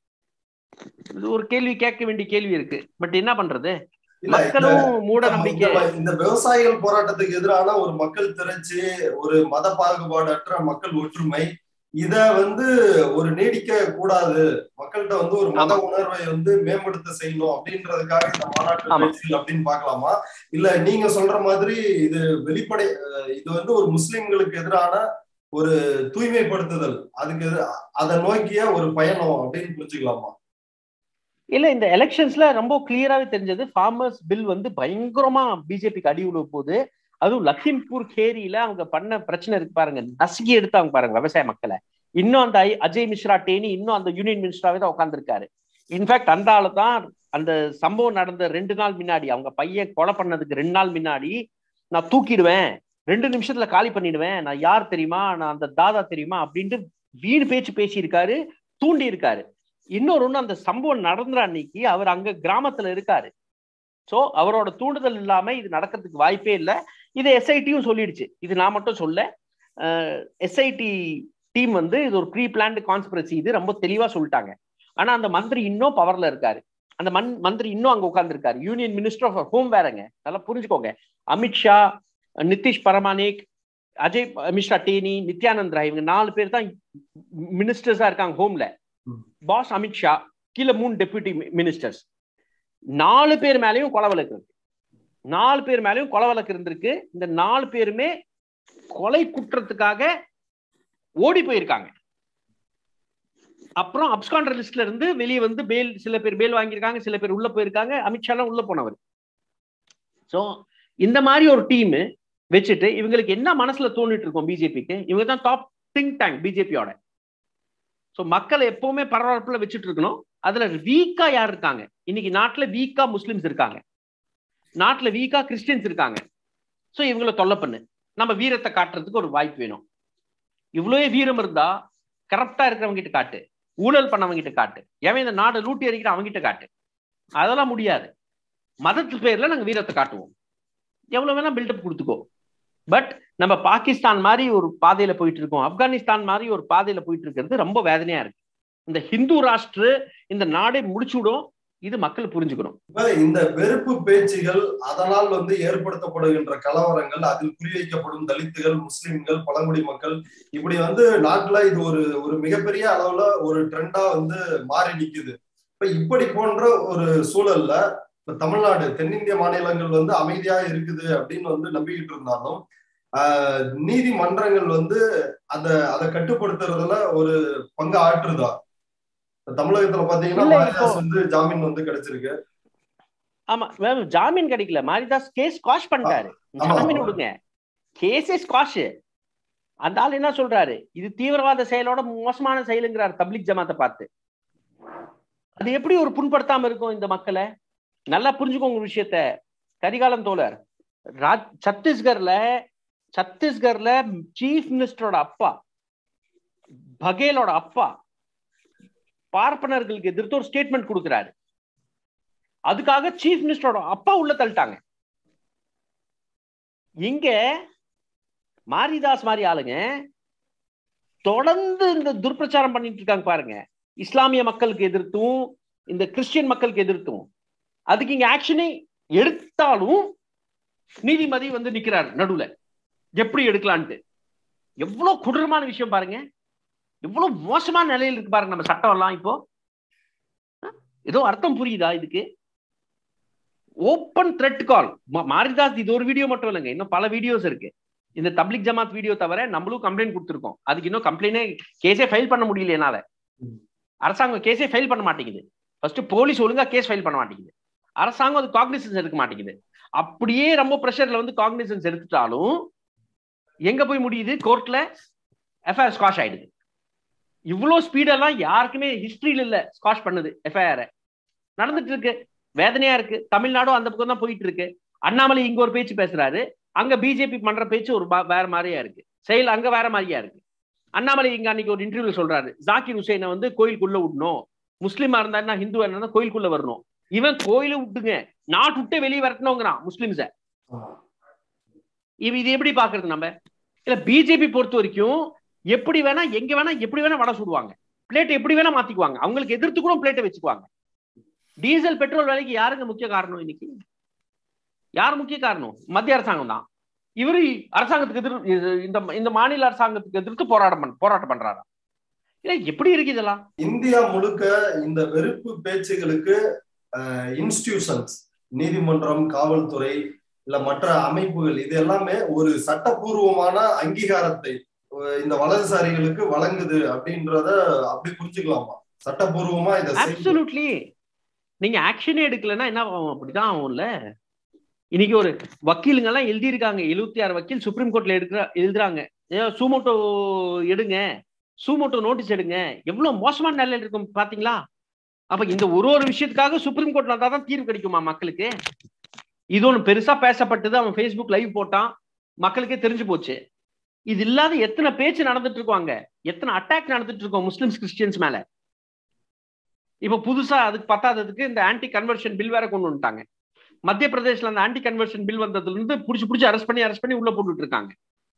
இது ஒரு கேள்வி கேட்க வேண்டிய கேள்வி இருக்கு. பட் என்ன பண்றது, மக்களும் மூட நம்பிக்கை. இந்த விவசாயிகள் போராட்டத்துக்கு எதிரான ஒரு மக்கள் திரட்சி, ஒரு மத பாகுபாடற்ற மக்கள் ஒற்றுமை, இத வந்து ஒரு நீடிக்க கூடாது, மக்கள்கிட்ட வந்து ஒரு மத உணர்வை வந்து மேம்படுத்த செய்யணும் அப்படின்றதுக்காக இந்த மாநாட்டு நிகழ்ச்சிகள் அப்படின்னு பாக்கலாமா? இல்ல நீங்க சொல்ற மாதிரி இது வெளிப்படை, இது வந்து ஒரு முஸ்லிம்களுக்கு எதிரான ஒரு தூய்மைப்படுத்துதல், அதுக்கு அதை நோக்கிய ஒரு பயணம் அப்படின்னு புரிஞ்சுக்கலாமா? இல்ல, இந்த எலெக்ஷன்ஸ்ல ரொம்ப கிளியராவே தெரிஞ்சது, ஃபார்மர்ஸ் பில் வந்து பயங்கரமா பிஜேபிக்கு அடி உழுவ போது. அதுவும் லக்கிம்பூர் கேரியில அவங்க பண்ண பிரச்சனை இருக்கு பாருங்க, நசுக்கி எடுத்தாங்க பாருங்க விவசாய மக்களை. இன்னும் அந்த அஜய் மிஸ்ரா டேனி இன்னும் அந்த யூனியன் மினிஸ்டராவே தான் உட்காந்துருக்காரு. இன்ஃபேக்ட் அந்த ஆளு தான் அந்த சம்பவம் நடந்த ரெண்டு நாள் முன்னாடி, அவங்க பையன் கொலை பண்ணதுக்கு ரெண்டு நாள் முன்னாடி, நான் தூக்கிடுவேன், ரெண்டு நிமிஷத்துல காலி பண்ணிடுவேன், நான் யார் தெரியுமா, நான் அந்த தாதா தெரியுமா அப்படின்ட்டு வீடு பேச்சு பேசி இருக்காரு, தூண்டி இருக்காரு. இன்னொரு ஒண்ணு, அந்த சம்பவம் நடந்த அன்னைக்கு அவர் அங்க கிராமத்துல இருக்காரு. சோ அவரோட தூண்டுதல் இல்லாம இது நடக்கிறதுக்கு வாய்ப்பே இல்லை. இது எஸ்ஐடியும் சொல்லிடுச்சு, இது நான் மட்டும் சொல்ல. எஸ்ஐடி டீம் வந்து இது ஒரு ப்ரீ பிளான்டு கான்ஸ்பிரசி, இது ரொம்ப தெளிவா சொல்லிட்டாங்க. ஆனா அந்த மந்திரி இன்னும் பவர்ல இருக்காரு, அந்த மன் மந்திரி இன்னும் அங்க உட்கார்ந்து இருக்காரு. யூனியன் மினிஸ்டர் ஆஃப் ஹோம் வேறங்க, நல்லா புரிஞ்சுக்கோங்க. அமித்ஷா, நிதிஷ் பரமானிக், அஜய் மிஸ்ரா டேனி, நித்யானந்த் ராய், இவங்க நாலு பேர் தான் மினிஸ்டர்ஸா இருக்காங்க ஹோம்ல. பாஸ் அமித்ஷா, கீழே மூணு டெபுட்டி மினிஸ்டர்ஸ். நாலு பேர் மேலேயும் கொலை வழக்கு இருக்கு, நாலு பேர் மேலேயும் கொலை வழக்கு இருந்திருக்கு. இந்த நாலு பேருமே கொலை குற்றத்துக்காக ஓடி போயிருக்காங்க. அப்புறம் அப்ஸ்காண்டர் லிஸ்ட்ல இருந்து வெளியே வந்து பெயில், சில பேர் பெயில் வாங்கியிருக்காங்க, சில பேர் உள்ள போயிருக்காங்க. அமித்ஷா எல்லாம் உள்ள போனவர். சோ இந்த மாதிரி ஒரு டீம் வச்சுட்டு இவங்களுக்கு என்ன மனசுல தோணிட்டு இருக்கும் பிஜேபிக்கு, இவங்க தான் டாப் திங்க் டேங்க் பிஜேபியோட. சோ மக்களை எப்பவுமே பரபரப்புல வச்சுட்டு இருக்கணும். அதுல வீக்கா யார் இருக்காங்க இன்னைக்கு நாட்டுல? வீக்கா முஸ்லிம்ஸ் இருக்காங்க, நாட்டுல வீக்கா கிறிஸ்டியன்ஸ் இருக்காங்க. சோ இவங்களை தொல்லை பண்ணு, நம்ம வீரத்தை காட்டுறதுக்கு ஒரு வாய்ப்பு வேணும். இவ்வளவே வீரம் இருந்தா கரப்டா இருக்கிறவங்க கிட்ட காட்டு, ஊழல் பண்ணவங்க கிட்ட காட்டு, எவன் இந்த நாடு லூட்டி அடிக்கிற அவங்க கிட்ட காட்டு. அதெல்லாம் முடியாது. மதத்து பேர்ல நாங்க வீரத்தை காட்டுவோம், எவ்வளவு வேணா பில்டப் கொடுத்துக்கோ. பட் நம்ம பாகிஸ்தான் மாதிரி ஒரு பாதையில போயிட்டு இருக்கோம், ஆப்கானிஸ்தான் மாதிரி ஒரு பாதையில போயிட்டு இருக்கிறது ரொம்ப வேதனையா இருக்கு. இந்த ஹிந்து ராஷ்டிர இந்த நாடை முடிச்சுடும், இது மக்கள் புரிஞ்சுக்கணும். இந்த வெறுப்பு பேச்சுகள், அதனால் வந்து ஏற்படுத்தப்படுகின்ற கலவரங்கள், அதில் குறிவைக்கப்படும் தலித்துகள், முஸ்லிம்கள், பழங்குடி மக்கள், இப்படி வந்து நாட்டுல இது ஒரு ஒரு மிகப்பெரிய அளவுல ஒரு ட்ரெண்டா வந்து மாறி நிக்குது. இப்ப இப்படி போன்ற ஒரு சூழல்ல இப்ப தமிழ்நாடு, தென்னிந்திய மாநிலங்கள் வந்து அமைதியா இருக்குது அப்படின்னு வந்து நம்பிக்கிட்டு இருந்தாலும், ஆஹ் நீதிமன்றங்கள் வந்து அத அதை கட்டுப்படுத்துறதுல ஒரு பங்கு ஆற்றுதா? தமிழகத்துல பாத்தீங்கன்னா மாரிதாஸ் வந்து ஜாமீன் வந்து கிடைச்சிருக்கு. ஆமா, ஜாமீன் கிடைக்கல, மாரிதாஸ் கேஸ் ஸ்குவாஷ் பண்ணிட்டாரு. ஜாமீன் விடுங்க, கேஸே ஸ்குவாஷ். அந்த ஆள் என்ன சொல்றாரு, இது தீவிரவாத செயலோட மோசமான செயலுங்கிறார் தப்லீக் ஜமாத்தை பார்த்து. அது எப்படி ஒரு புண்படுத்தாம இருக்கும் இந்த மக்களை? நல்லா புரிஞ்சுக்கோங்க விஷயத்த. கரிகாலம் தோழர், சத்தீஸ்கர்ல சத்தீஸ்கர்ல சீஃப் மினிஸ்டரோட அப்பா, பகேலோட அப்பா, பார்ப்பனர்களுக்கு எதிர்த்து ஒரு ஸ்டேட்மெண்ட் கொடுக்கிறாரு. அதுக்காக சீஃப் மினிஸ்டரோட அப்பா உள்ள தள்ளிட்டாங்க. இங்க மாரிதாஸ் மாதிரி ஆளுங்க தொடர்ந்து இந்த துர்பிரச்சாரம் பண்ணிட்டு இருக்காங்க பாருங்க, இஸ்லாமிய மக்களுக்கு எதிர்த்தும் இந்த கிறிஸ்டியன் மக்களுக்கு எதிர்த்தும். அதுக்கு இங்க ஆக்ஷனே எடுத்தாலும் நீதிபதி வந்து நிக்கிறார் நடுவுல, எப்படி எடுக்கலான்ட்டு. எவ்வளவு கொடூரமான விஷயம் பாருங்க, எவ்வளவு மோசமான நிலையில் இருக்கு பாருங்க நம்ம சட்டம் எல்லாம். இப்போ ஏதோ அர்த்தம் புரியுதா இதுக்கு? ஓப்பன் த்ரெட் கால். மாரிதாஸ் இது ஒரு வீடியோ மட்டும் இல்லைங்க, இன்னும் பல வீடியோஸ் இருக்கு. இந்த தப்லீக் ஜமாத் வீடியோ தவிர நம்மளும் கம்ப்ளைண்ட் கொடுத்துருக்கோம். அதுக்கு இன்னும் கம்ப்ளைண்டே, கேஸே ஃபைல் பண்ண முடியல என்னால. அரசாங்கம் கேஸே ஃபைல் பண்ண மாட்டேங்குது. ஃபர்ஸ்ட் போலீஸ் ஒழுங்கா கேஸ் ஃபைல் பண்ண மாட்டேங்குது, அரசாங்கம் அது காக்னிசன்ஸ் எடுக்க மாட்டேங்குது. அப்படியே ரொம்ப ப்ரெஷர்ல வந்து காக்னிசன்ஸ் எடுத்துட்டாலும் எங்க போய் முடியுது? கோர்ட்ல எஃப்ஐஆர் ஸ்காஷ் ஆயிடுது. இவ்வளவு ஸ்பீடெல்லாம் யாருக்குமே ஹிஸ்டரியில இல்ல ஸ்காஷ் பண்ணுது. எஃப்ஐஆர் நடந்துட்டு இருக்கு. வேதனையா இருக்கு. தமிழ்நாடும் அந்த பக்கம் தான் போயிட்டு இருக்கு. அண்ணாமலை இங்க ஒரு பேச்சு பேசுறாரு, அங்க பிஜேபி பண்ற பேச்சு ஒரு வேற மாதிரியா இருக்கு, செயல் அங்க வேற மாதிரியா இருக்கு. அண்ணாமலை இங்க அன்னைக்கு ஒரு இன்டர்வியூல சொல்றாரு, ஜாக்கிர் ஹுசைனை வந்து கோயிலுக்குள்ள விடணும், முஸ்லீமா இருந்தா ஹிந்துவா இருந்தா கோயிலுக்குள்ள வரணும். இவன் கோயில விட்டுங்க, நாட்டு விட்டே வெளியே வரட்டணுங்கிறான் முஸ்லிம்ஸ. இது எப்படி பாக்குறது நம்ம? இல்ல பிஜேபி பொறுத்த வரைக்கும் எப்படி வேணா எங்க வேணா எப்படி வேணா வடை சுடுவாங்க, பிளேட் எப்படி வேணா மாத்திக்குவாங்க, அவங்களுக்கு எதிர்த்து கூட பிளேட்டை வச்சுக்குவாங்க. டீசல் பெட்ரோல் விலைக்கு யாருங்க முக்கிய காரணம்? இன்னைக்கு யார் முக்கிய காரணம்? மத்திய அரசாங்கம் தான். இவரு அரசாங்கத்துக்கு எதிர்த்து, இந்த இந்த மாநில அரசாங்கத்துக்கு எதிர்த்து போராட்டம் போராட்டம் பண்றாரா? இல்ல எப்படி இருக்கு இதெல்லாம்? இந்தியா முழுக்க இந்த வெறுப்பு பேச்சுகளுக்கு இன்ஸ்டிடியூஷன்ஸ், நீதிமன்றம், காவல்துறை, இல்ல மற்ற அமைப்புகள், இது எல்லாமே ஒரு சட்டப்பூர்வமான அங்கீகாரத்தை இந்த வலதுசாரிகளுக்கு வழங்குது அப்படின்றத அப்படி புரிஞ்சுக்கலாமா? சட்டப்பூர்வமா இதை அப்சல்யூட்லி. நீங்க ஆக்ஷனே எடுக்கலன்னா என்ன ஆகும்? அப்படிதான் ஆகும்ல. இன்னைக்கு ஒரு வக்கீலுங்க எல்லாம் எழுதியிருக்காங்க, எழுபத்தி ஆறு வக்கீல் சுப்ரீம் கோர்ட்ல எடுக்கிற எழுதுறாங்க, சூமோட்டோ எடுங்க, சூமோட்டோ நோட்டீஸ் எடுங்க. எவ்வளவு மோசமான நிலையில இருக்கும் பாத்தீங்களா? அப்ப இந்த ஒரு ஒரு விஷயத்துக்காக சுப்ரீம் கோர்ட்ல தான் தீர்வு கிடைக்குமா மக்களுக்கு? இது ஒண்ணு பெருசா பேசப்பட்டது, அவன் ஃபேஸ்புக் லைவ் போட்டான், மக்களுக்கே தெரிஞ்சு போச்சு. இது இல்லாத எத்தனை பேச்சு நடந்துட்டு இருக்காங்க, எத்தனை அட்டாக் நடந்துட்டு இருக்கோம் முஸ்லிம்ஸ் கிறிஸ்டியன்ஸ் மேல. இப்ப புதுசா அதுக்கு பத்தாததுக்கு இந்த ஆன்டி கன்வர்ஷன் பில் வேற கொண்டு வந்துட்டாங்க. மத்திய பிரதேசல அந்த ஆன்டி கன்வர்ஷன் பில் வந்ததுல இருந்து புடிச்சு புடிச்சு அரெஸ்ட் பண்ணி அரெஸ்ட் பண்ணி உள்ள போட்டுட்டு இருக்காங்க.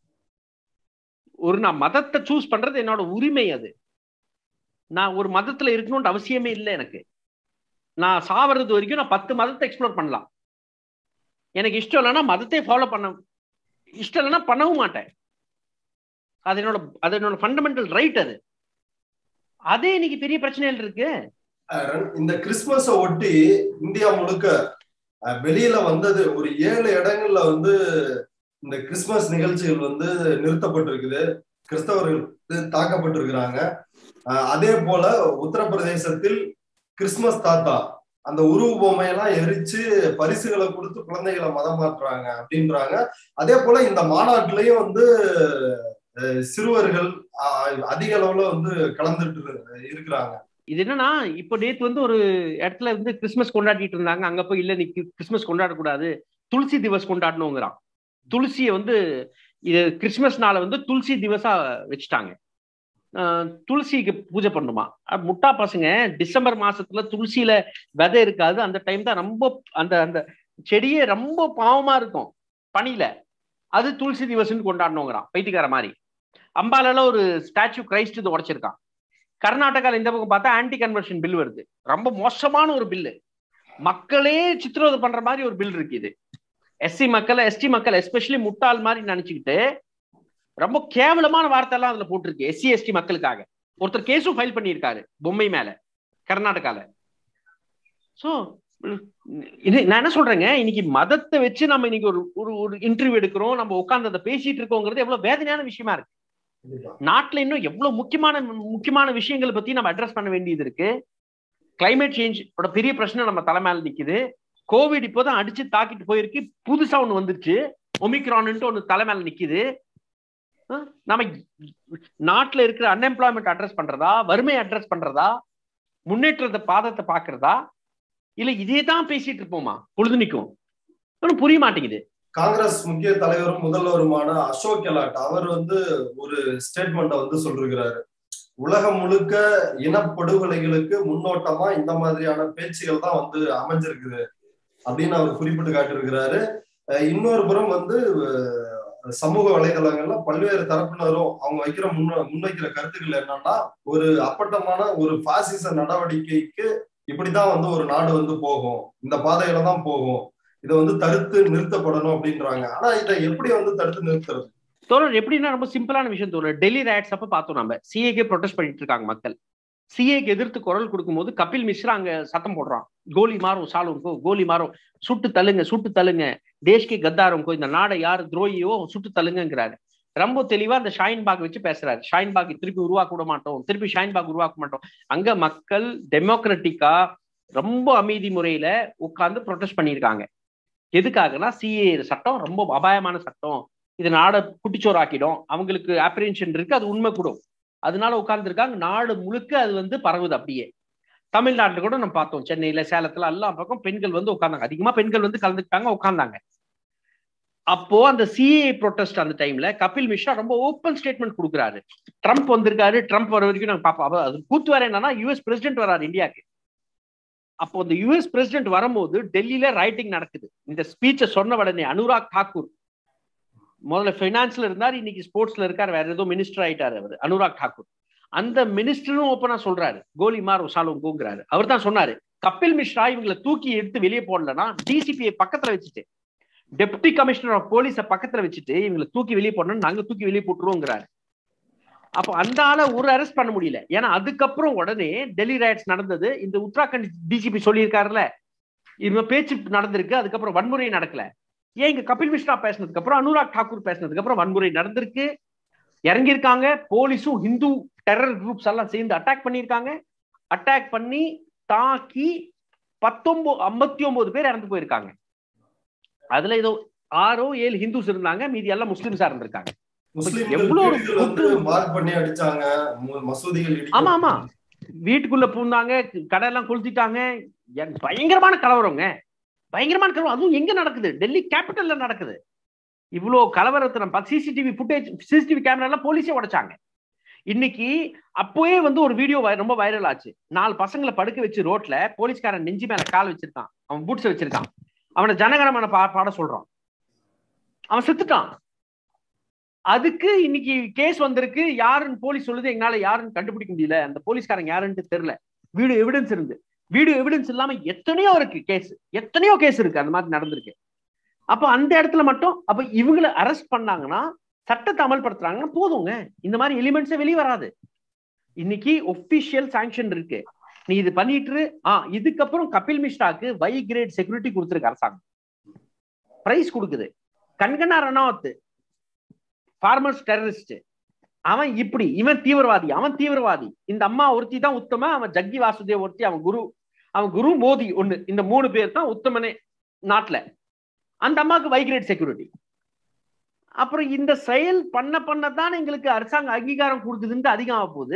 ஒரு நான் மதத்தை சூஸ் பண்றது என்னோட உரிமை. அது நான் ஒரு மதத்துல இருக்கணும்னு அவசியமே இல்லை. எனக்கு நான் சாவறது வரைக்கும் நான் பத்து மதத்தை எக்ஸ்ப்ளோர் பண்ணலாம். எனக்கு இஷ்டம் இல்லைன்னா மதத்தை ஃபாலோ பண்ண இஷ்டம் இல்லைன்னா பண்ணவும் மாட்டேன். அது என்னோட அது என்னோட ஃபண்டமெண்டல் ரைட். அது அதே இன்னைக்கு பெரிய பிரச்சனைகள் இருக்கு. இந்த கிறிஸ்துமஸ ஒட்டி இந்தியா முழுக்க வெளியில வந்தது ஒரு ஏழு இடங்கள்ல வந்து இந்த கிறிஸ்துமஸ் நிகழ்ச்சிகள் வந்து நிறுத்தப்பட்டிருக்குது, கிறிஸ்தவர்கள் தாக்கப்பட்டிருக்கிறாங்க. அதே போல உத்தரப்பிரதேசத்தில் கிறிஸ்துமஸ் தாத்தா அந்த உருவ பொம்மையெல்லாம் எரிச்சு பரிசுகளை கொடுத்து குழந்தைகளை மதம் மாற்றுறாங்க அப்படின்றாங்க. அதே போல இந்த மாநாட்டிலையும் வந்து சிறுவர்கள் அதிக அளவுல வந்து கலந்துட்டு இருக்கிறாங்க. இது என்னன்னா, இப்ப நேத்து வந்து ஒரு இடத்துல வந்து கிறிஸ்துமஸ் கொண்டாடிட்டு இருந்தாங்க, அங்க போய் இல்ல நீ கிறிஸ்துமஸ் கொண்டாடக்கூடாது, துளசி திவஸ் கொண்டாடணுங்கிறான். துளசியை வந்து இது கிறிஸ்துமஸ்னால வந்து துளசி திவஸா வச்சுட்டாங்க. துளசிக்கு பூஜை பண்ணுமா? முட்டா பசங்க. டிசம்பர் மாசத்துல துளசியில விதை இருக்காது, அந்த டைம் தான் ரொம்ப அந்த அந்த செடியே ரொம்ப பாவமா இருக்கும் பனியில. அது துளசி திவஸ்ன்னு கொண்டாடணுங்கிறான், பைத்தியக்கார மாதிரி. அம்பாலால ஒரு ஸ்டாச்சு கிரைஸ்ட் இது உடைச்சிருக்கான். கர்நாடகால இந்த பக்கம் பார்த்தா ஆன்டி கன்வர்ஷன் பில் வருது, ரொம்ப மோசமான ஒரு பில்லு. மக்களே சித்திரவதை பண்ற மாதிரி ஒரு பில் இருக்கு இது. எஸ்சி மக்கள், எஸ்டி மக்கள் எஸ்பெஷலி முட்டாள் மாதிரி நினைச்சுக்கிட்டு ரொம்ப கேவலமான வார்த்தை எல்லாம் அதுல போட்டிருக்கு எஸ்சி எஸ்டி மக்களுக்காக. ஒருத்தர் கேஸும் ஃபைல் பண்ணியிருக்காரு பொம்மை மேல கர்நாடகால. சோ நான் என்ன சொல்றேங்க, இன்னைக்கு மதத்தை வச்சு நம்ம இன்னைக்கு ஒரு ஒரு இன்டர்வியூ எடுக்கிறோம், நம்ம உட்கார்ந்து அதை பேசிட்டு இருக்கோங்கிறது எவ்வளவு வேதனையான விஷயமா இருக்கு. நாட்டுல இன்னும் எவ்வளவு முக்கியமான முக்கியமான விஷயங்களை பத்தி நம்ம அட்ரஸ் பண்ண வேண்டியது இருக்கு. கிளைமேட் சேஞ்ச் பெரிய பிரச்சனை நம்ம தலைமையில நிக்குது. கோவிட் இப்போதான் அடிச்சு தாக்கிட்டு போயிருக்கு, புதுசா ஒண்ணு வந்துருச்சு ஒமிக்ரான்ட்டு ஒண்ணு தலைமையில நிக்குது. நம்ம நாட்டுல இருக்கிற அன்எம்ப்ளாய்மெண்ட் அட்ரஸ் பண்றதா, வறுமை அட்ரஸ் பண்றதா, முன்னேற்றத்தை பாதத்தை பாக்குறதா, இல்ல இதே தான் பேசிட்டு இருப்போமா பொழுதுனிக்கும்? ஒன்னும் புரிய மாட்டேங்குது. காங்கிரஸ் முக்கிய தலைவரும் முதல்வருமான அசோக் கெலாட் அவர் வந்து ஒரு ஸ்டேட்மெண்ட்டை வந்து சொல்லிருக்கிறாரு. உலகம் முழுக்க இனப்படுகொலைகளுக்கு முன்னோட்டமா இந்த மாதிரியான பேச்சுகள் தான் வந்து அமைஞ்சிருக்குது அப்படின்னு அவர் குறிப்பிட்டு காட்டியிருக்கிறாரு. இன்னொரு புறம் வந்து சமூக வலைதளங்கள்ல பல்வேறு தரப்பினரும் அவங்க வைக்கிற முன்ன முன்வைக்கிற கருத்துக்கள் என்னன்னா, ஒரு அப்பட்டமான ஒரு பாசிச நடவடிக்கைக்கு இப்படிதான் வந்து ஒரு நாடு வந்து போகும், இந்த பாதையில தான் போகும், இதை வந்து தடுத்து நிறுத்தப்படணும் அப்படின்றாங்க. ஆனா இதை எப்படி வந்து தடுத்து நிறுத்துறது? தோழர் எப்படின்னா ரொம்ப சிம்பிளான விஷயம் தோழர். டெல்லி ரேட்ஸ் அப்ப பார்த்தோம் நம்ம, சிஏக்கு ப்ரொடெஸ்ட் பண்ணிட்டு இருக்காங்க மக்கள். சிஏக்கு எதிர்த்து குரல் கொடுக்கும் போது கபில் மிஸ்ரா அங்க சத்தம் போடுறான், கோலி மாறும் சாலுங்கோ, கோலி மாறும், சுட்டு தள்ளுங்க சுட்டு தள்ளுங்க, தேஷ்கே கத்தாருங்கோ, இந்த நாடை யாரு துரோகியோ சுட்டு தள்ளுங்கிறாரு. ரொம்ப தெளிவா அந்த ஷாயின்பாக் வச்சு பேசுறாரு. ஷாயின்பாக் திருப்பி உருவாக்க விட மாட்டோம், திருப்பி ஷாயின்பாக் உருவாக்க மாட்டோம். அங்க மக்கள் டெமோக்ராட்டிக்கா ரொம்ப அமைதி முறையில உட்கார்ந்து ப்ரொடெஸ்ட் பண்ணியிருக்காங்க. எதுக்காகனா சிஏ சட்டம் ரொம்ப அபாயமான சட்டம், இது நாடை குட்டிச்சோர் ஆக்கிடும், அவங்களுக்கு ஆப்ரிஹென்ஷன் இருக்கு, அது உண்மை கூட, அதனால உட்கார்ந்து இருக்காங்க. நாடு முழுக்க அது வந்து பரவுது. அப்படியே தமிழ்நாட்டில் கூட நம்ம பார்த்தோம், சென்னையில சேலத்துல எல்லா பக்கம் பெண்கள் வந்து உட்கார்ந்தாங்க, அதிகமா பெண்கள் வந்து கலந்துக்கிட்டாங்க, உட்கார்ந்தாங்க. அப்போ அந்த சிஏ ப்ரொட்டஸ்ட் அந்த டைம்ல கபில் மிஸ்ரா ரொம்ப ஓப்பன் ஸ்டேட்மெண்ட் கொடுக்குறாரு. ட்ரம்ப் வந்திருக்காரு, ட்ரம்ப் வர வரைக்கும் நாங்க பார்ப்போம். அது கூத்து வேற என்னன்னா யூஎஸ் பிரசிடென்ட் வராரு இந்தியாவுக்கு. அப்போ இந்த யூஎஸ் பிரசிடென்ட் வரும்போது டெல்லியில ரைட்டிங் நடக்குது. இந்த ஸ்பீச்சை சொன்ன உடனே அனுராக் தாக்கூர், முதல்ல பைனான்ஸ்ல இருந்தார், இன்னைக்கு ஸ்போர்ட்ஸ்ல இருக்காரு, வேற ஏதோ மினிஸ்டர் ஆயிட்டாரு அவர், அனுராக் தாக்கூர். அந்த மினிஸ்டரும் ஓப்பனா சொல்றாரு, கோலிமார் உசாலுங்கிறாரு. அவர் தான் சொன்னாரு, கபில் மிஸ்ரா இவங்களை தூக்கி எடுத்து வெளியே போடலன்னா டிசிபியை பக்கத்துல வச்சுட்டு, டெப்டி கமிஷனர் ஆஃப் போலீஸ பக்கத்துல வச்சுட்டு இவங்களை தூக்கி வெளியே போடணும், நாங்க தூக்கி வெளியே போட்டுருவோங்கிறாரு. அப்போ அந்த ஆளை ஒரு அரெஸ்ட் பண்ண முடியல. ஏன்னா அதுக்கப்புறம் உடனே டெல்லி ரைட்ஸ் நடந்தது. இந்த உத்தராகண்ட் டிஜிபி சொல்லியிருக்காருல, இவங்க பேச்சு நடந்திருக்கு, அதுக்கப்புறம் வன்முறை நடக்கல. ஏன் இங்க கபில் மிஸ்ரா பேசினதுக்கு அப்புறம், அனுராக் தாக்கூர் பேசினதுக்கு அப்புறம் வன்முறை நடந்திருக்கு, இறங்கியிருக்காங்க. போலீஸும் ஹிந்து டெரர் குரூப்ஸ் எல்லாம் சேர்ந்து அட்டாக் பண்ணியிருக்காங்க. அட்டாக் பண்ணி தாக்கி பத்தொன்பது ஐம்பத்தி ஒன்பது பேர் இறந்து போயிருக்காங்க. அதுல ஏதோ ஆறோ ஏழு ஹிந்துஸ் இருந்தாங்க, மீதி எல்லாம் முஸ்லிம்ஸா இருந்திருக்காங்க. ஆமா ஆமா, வீட்டுக்குள்ள பூந்தாங்க, கடையெல்லாம் கொளுத்திட்டாங்க, பயங்கரமான கலவரங்க, பயங்கரமான கலவரம். அதுவும் எங்க நடக்குது? டெல்லி கேபிட்டல்ல நடக்குது. இவ்வளவு கலவரத்தை நம்ம சிசிடிவி ஃபுட்டேஜ், சிசிடிவி கேமரா எல்லாம் போலீஸே உடைச்சாங்க. இன்னைக்கு அப்போயே வந்து ஒரு வீடியோ ரொம்ப வைரல் ஆச்சு. நாலு பசங்களை படுக்க வச்சு ரோட்ல போலீஸ்காரன் நெஞ்சு மேல கால் வச்சிருக்கான், அவன் பூட்ஸ் வச்சிருக்கான், அவனை ஜனகணமன பாட சொல்றான், அவன் செத்துட்டான். அதுக்கு இன்னைக்கு கேஸ் வந்திருக்கு. யாருன்னு போலீஸ் சொல்லுது, எங்களால யாருன்னு கண்டுபிடிக்க முடியல, அந்த போலீஸ்காரங்க யாருன்னு தெரியல. வீடியோ எவிடன்ஸ் இருந்து, வீடியோ எவிடன்ஸ் இல்லாம எத்தனையோ இருக்கு கேஸ், எத்தனையோ கேஸ் இருக்கு அந்த மாதிரி நடந்திருக்கு. அப்ப அந்த இடத்துல மட்டும் அப்ப இவங்களை அரெஸ்ட் பண்ணாங்கன்னா, சட்டத்தை அமல்படுத்துறாங்கன்னா போதுங்க, இந்த மாதிரி எலிமெண்ட்ஸே வெளியே வராது. இன்னைக்கு ஒபிஷியல் சாங்ஷன் இருக்கு, நீ இது பண்ணிட்டு. ஆஹ் இதுக்கப்புறம் கபில் மிஸ்ராக்கு வை கிரேட் செக்யூரிட்டி கொடுத்துருக்கு அரசாங்கம், பிரைஸ் கொடுக்குது. கங்கனா ரணாவத் ஃபார்மர்ஸ் டெரரிஸ்ட், அவன் இப்படி, இவன் தீவிரவாதி, அவன் தீவிரவாதி. இந்த அம்மா ஒருத்தி தான் உத்தம, அவன் ஜக்கி வாசுதேவ் ஒருத்தி, அவன் குரு, அவன் குரு மோடி ஒண்ணு, இந்த மூணு பேர் தான் உத்தமனே நாட்டுல. அந்த அம்மாவுக்கு வை கிரேட் செக்யூரிட்டி. அப்புறம் இந்த செயல் பண்ண பண்ணதான் எங்களுக்கு அரசாங்க அங்கீகாரம் கொடுக்குதுன்னு அதிகமாக போகுது.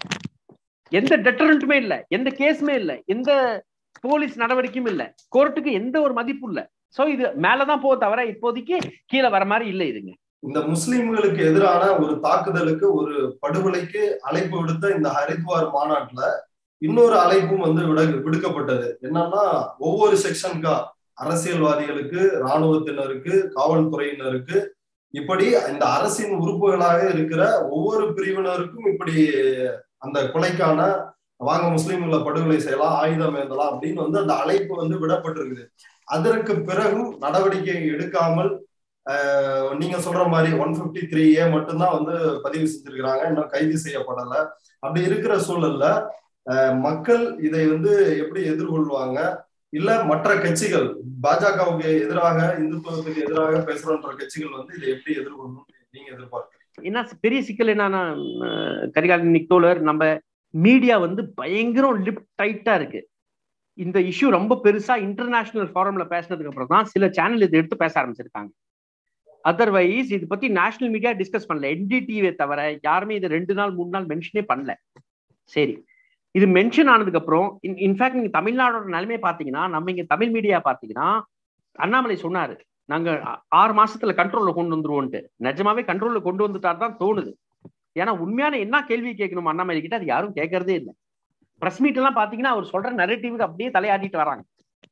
எந்த டெட்டரண்ட்டுமே இல்லை, எந்த கேஸுமே இல்லை, எந்த போலீஸ் நடவடிக்கையும் இல்லை, கோர்ட்டுக்கு எந்த ஒரு மதிப்பு இல்லை. சோ இது மேலதான் போக தவிர இப்போதைக்கு கீழே வர மாதிரி இல்லை. இதுங்க இந்த முஸ்லிம்களுக்கு எதிரான ஒரு தாக்குதலுக்கு, ஒரு படுகொலைக்கு அழைப்பு விடுத்த இந்த ஹரித்வார் மாநாட்டுல இன்னொரு அழைப்பும் வந்து விட விடுக்கப்பட்டது. என்னன்னா, ஒவ்வொரு செக்ஷனுக்கா அரசியல்வாதிகளுக்கு, இராணுவத்தினருக்கு, காவல்துறையினருக்கு, இப்படி இந்த அரசின் உறுப்புகளாக இருக்கிற ஒவ்வொரு பிரிவினருக்கும் இப்படி அந்த கொலைக்கான வாங்க முஸ்லிம்களை படுகொலை செய்யலாம், ஆயுதம் ஏந்தலாம் அப்படின்னு வந்து அந்த அழைப்பு வந்து விடப்பட்டிருக்குது. அதற்கு பிறகும் நடவடிக்கை எடுக்காமல் நீங்க சொல்ற மாதிரி ஒன் பிப்டி த்ரீ ஏ மட்டும்தான் வந்து பதிவு செஞ்சிருக்கிறாங்க, இன்னும் கைது செய்யப்படல. அப்படி இருக்கிற சூழல்ல மக்கள் இதை வந்து எப்படி எதிர்கொள்வாங்க? இல்ல மற்ற கட்சிகள், பாஜகவுக்கு எதிராக, இந்துத்துவத்துக்கு எதிராக பேசுறன்ற கட்சிகள் வந்து இதை எப்படி எதிர்கொள்ளணும் நீங்க எதிர்பார்க்கிறீங்க? என்ன பெரிய சிக்கல் என்னன்னா, கரிகாலன் நிக்கோலர், நம்ம மீடியா வந்து பயங்கரம் லிப் டைட்டா இருக்கு. இந்த இஷ்யூ ரொம்ப பெருசா இன்டர்நேஷனல் ஃபாரம்ல பேசினதுக்கு அப்புறம் தான் சில சேனல் இதை எடுத்து பேச ஆரம்பிச்சிருக்காங்க. அதர்வைஸ் இது பத்தி நேஷனல் மீடியா டிஸ்கஸ் பண்ணல. என்டிடிவியை தவிர யாருமே இது ரெண்டு நாள் மூணு நாள் மென்ஷனே பண்ணல. சரி, இது மென்ஷன் ஆனதுக்கு அப்புறம் இன்ஃபேக்ட் நீங்க தமிழ்நாடோட நிலைமையை பாத்தீங்கன்னா, நம்ம இங்க தமிழ் மீடியா பாத்தீங்கன்னா, அண்ணாமலை சொன்னாரு நாங்க ஆறு மாசத்துல கண்ட்ரோல்ல கொண்டு வந்துருவோம்ட்டு. நிஜமாவே கண்ட்ரோல்ல கொண்டு வந்துட்டார் தான் தோணுது. ஏன்னா உண்மையான என்ன கேள்வி கேட்கணும் அண்ணாமலை கிட்ட, அது யாரும் கேட்கறதே இல்லை. பிரஸ் மீட் எல்லாம் பாத்தீங்கன்னா அவர் சொல்ற நரேட்டிவுக்கு அப்படியே தலையாடிட்டு வராங்க.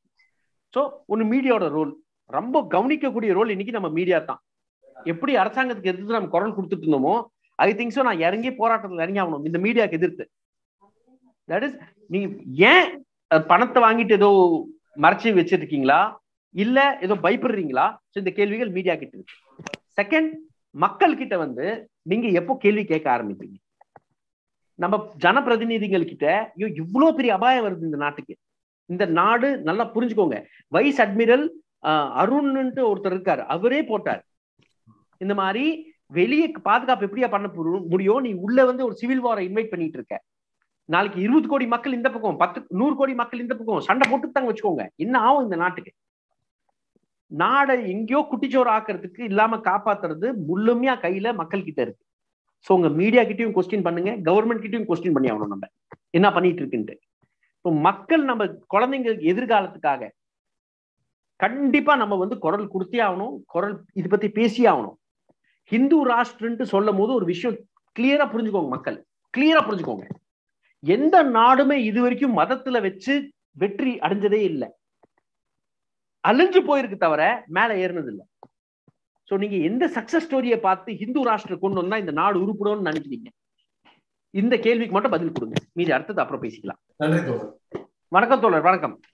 சோ ஒன்னு மீடியாவோட ரோல், ரொம்ப கவனிக்கக்கூடிய ரோல் இன்னைக்கு நம்ம மீடியா தான். எப்படி அரசாங்கத்துக்கு எதிர்த்து நம்ம குரல் கொடுத்துட்டு இருந்தோமோ, ஐ திங்க் சோ நான் இறங்கி போராட்டத்தில் இறங்கி ஆகணும் இந்த மீடியாவுக்கு எதிர்த்து. தட் இஸ், நீங்க ஏன் பணத்தை வாங்கிட்டு ஏதோ மறைச்சு வச்சிருக்கீங்களா, இல்ல ஏதோ பயப்படுறீங்களா? இந்த கேள்விகள் மீடியா கிட்ட இருக்கு. செகண்ட், மக்கள் கிட்ட வந்து நீங்க எப்போ கேள்வி கேட்க ஆரம்பிப்பீங்க? நம்ம ஜனப்பிரதிநிதிகள் கிட்ட இவ்வளவு பெரிய அபாயம் வருது இந்த நாட்டுக்கு. இந்த நாடு நல்லா புரிஞ்சுக்கோங்க. வைஸ் அட்மிரல் அருண்ன்ட்டு ஒருத்தர் இருக்காரு, அவரே போட்டார் இந்த மாதிரி வெளியே பாதுகாப்பு எப்படியா பண்ண முடியும், நீ உள்ள வந்து ஒரு சிவில் வாரை இன்வைட் பண்ணிட்டு இருக்க. நாளைக்கு இருபது கோடி மக்கள் இந்த பக்கம், பத்து நூறு கோடி மக்கள் இந்த பக்கம் சண்டை போட்டு தாங்க வச்சுக்கோங்க, என்ன ஆகும் இந்த நாட்டுக்கு? நாடை எங்கேயோ குட்டிச்சோறு ஆக்குறதுக்கு இல்லாம காப்பாத்துறது முழுமையா கையில மக்கள் கிட்ட இருக்கு. ஸோ உங்க மீடியா கிட்டயும் கொஸ்டின் பண்ணுங்க, கவர்மெண்ட் கிட்டயும் கொஸ்டின் பண்ணி ஆகணும் நம்ம என்ன பண்ணிட்டு இருக்குன்ட்டு. இப்போ மக்கள் நம்ம குழந்தைங்க எதிர்காலத்துக்காக கண்டிப்பா நம்ம வந்து குரல் கொடுத்தே ஆகணும், குரல் இது பத்தி பேசியே ஆகணும். ஹிந்து ராஷ்டிரன்ட்டு சொல்லும் போது ஒரு விஷயம் கிளியரா புரிஞ்சுக்கோங்க, மக்கள் கிளியரா புரிஞ்சுக்கோங்க. எந்த நாடுமே இது வரைக்கும் மதத்துல வச்சு வெற்றி அடைஞ்சதே இல்லை, அழிஞ்சு போயிருக்கு தவிர மேல ஏறினது இல்லை. சோ நீங்க எந்த சக்சஸ் ஸ்டோரியை பார்த்து ஹிந்து ராஷ்டிரம் கொண்டு வந்தா இந்த நாடு உருப்படும் நினைக்கிறீங்க? இந்த கேள்விக்கு மட்டும் பதில் கொடுங்க, மீதி அடுத்தது அப்புறம் பேசிக்கலாம். நன்றி தோழர். வணக்கம் தோழர். வணக்கம்.